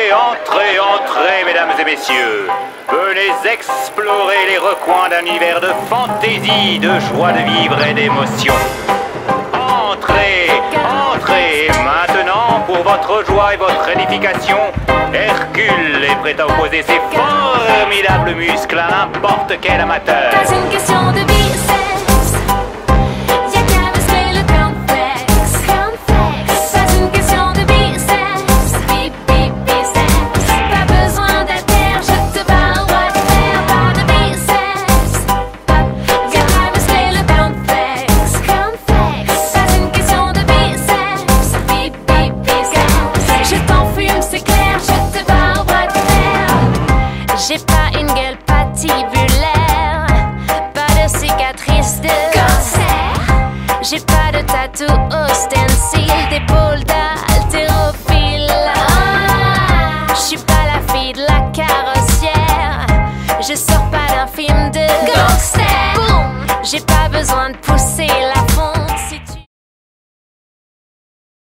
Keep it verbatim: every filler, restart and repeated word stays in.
Entrez, entrez, entrez, mesdames et messieurs. Venez explorer les recoins d'un univers de fantaisie, de joie de vivre et d'émotion. Entrez, entrez, maintenant, pour votre joie et votre édification, Hercule est prêt à opposer ses formidables muscles à n'importe quel amateur. Pas une question de biceps, y'a qu'à muscler le complexe. Pas une question de biceps, bip bip biceps. Pas besoin d'haltères, je te parle droit de fer, pas de biceps. Y'a qu'à muscler le complexe. Pas une question de biceps, bip bip biceps. Je t'enfume, c'est clair, je te parle droit de fer. J'ai pas une gueule patibulaire, pas de cicatrice de cancer. J'ai pas de tatou ostensile, d'épaule d'haltérophile. Ah, j'suis pas la fille de la carrossière, je sors pas d'un film de gangster. Boum, j'ai pas besoin de pousser la fonte.